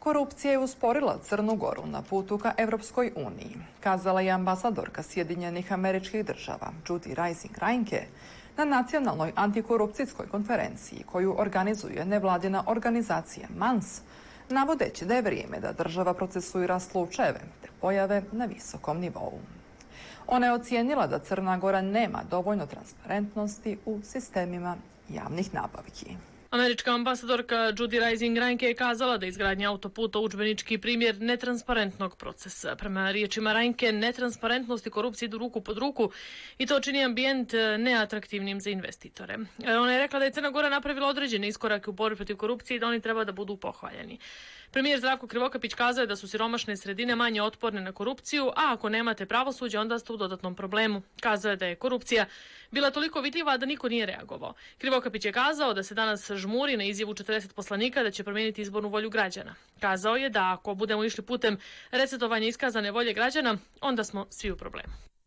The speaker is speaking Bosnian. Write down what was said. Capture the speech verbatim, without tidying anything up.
Korupcija je usporila Crnu Goru na putu ka Evropskoj uniji, kazala je ambasadorka Sjedinjenih Američkih Država Judy Reising-Reinke na nacionalnoj antikorupcijskoj konferenciji koju organizuje nevladina organizacija MANS, navodeći da je vrijeme da država procesuira slučajeve te pojave na visokom nivou. Ona je ocijenila da Crna Gora nema dovoljno transparentnosti u sistemima javnih nabavki. Američka ambasadorka Judy Reising-Reinke je kazala da je izgradnja autoputa udžbenički primjer netransparentnog procesa. Prema riječima Reinke, netransparentnost i korupcija idu ruku pod ruku i to čini ambijent neatraktivnim za investitore. Ona je rekla da je Crna Gora napravila određene iskorake u borbi protiv korupcije i da oni treba da budu pohvaljeni. Premijer Zdravko Krivokapić kazao je da su siromašne sredine manje otporne na korupciju, a ako nemate pravosuđe, onda ste u dodatnom problemu. Kazao je da je korupcija bila toliko vidljiva da niko nije reagovao. Krivokapić je kazao da se danas žmuri na izjavu četrdeset poslanika da će promijeniti izbornu volju građana. Kazao je da ako budemo išli putem resetovanja iskazane volje građana, onda smo svi u problemu.